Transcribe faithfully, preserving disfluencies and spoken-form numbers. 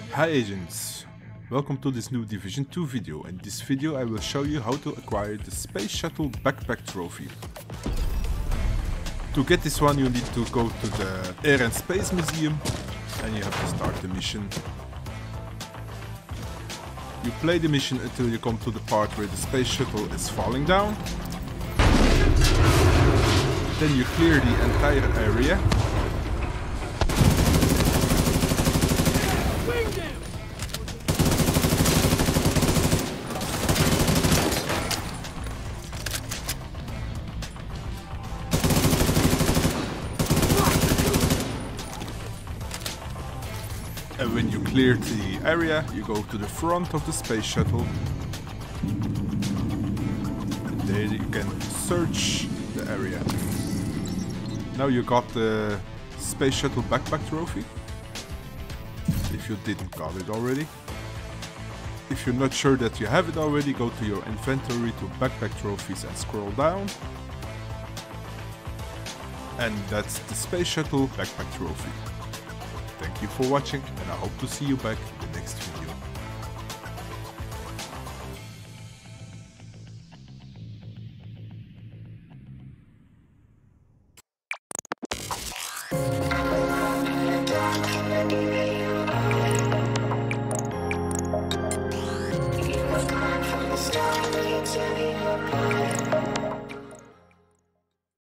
Hi agents, welcome to this new Division two video. In this video I will show you how to acquire the Space Shuttle Backpack Trophy. To get this one you need to go to the Air and Space Museum and you have to start the mission. You play the mission until you come to the part where the space shuttle is falling down. Then you clear the entire area. And when you clear the area, you go to the front of the space shuttle. And there you can search the area. Now you got the Space Shuttle Backpack Trophy. If you didn't got it already. If you're not sure that you have it already, go to your inventory to Backpack Trophies and scroll down. And that's the Space Shuttle Backpack Trophy. Thank you for watching, and I hope to see you back in the next video. We'll be right back.